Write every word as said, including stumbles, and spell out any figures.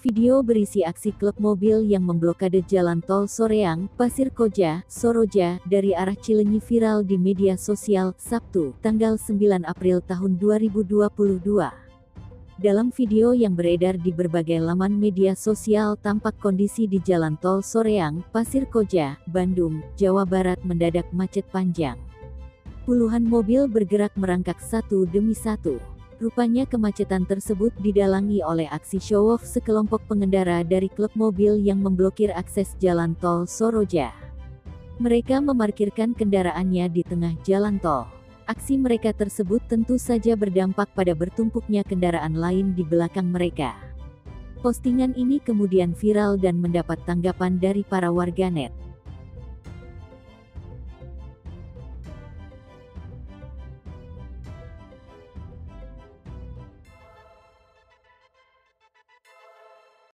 Video berisi aksi klub mobil yang memblokade jalan tol Soreang, Pasir Koja, Soroja, dari arah Cileunyi viral di media sosial, Sabtu, tanggal sembilan April tahun dua ribu dua puluh dua. Dalam video yang beredar di berbagai laman media sosial tampak kondisi di jalan tol Soreang, Pasir Koja, Bandung, Jawa Barat mendadak macet panjang. Puluhan mobil bergerak merangkak satu demi satu. Rupanya kemacetan tersebut didalangi oleh aksi show-off sekelompok pengendara dari klub mobil yang memblokir akses jalan tol Soroja. Mereka memarkirkan kendaraannya di tengah jalan tol. Aksi mereka tersebut tentu saja berdampak pada bertumpuknya kendaraan lain di belakang mereka. Postingan ini kemudian viral dan mendapat tanggapan dari para warganet.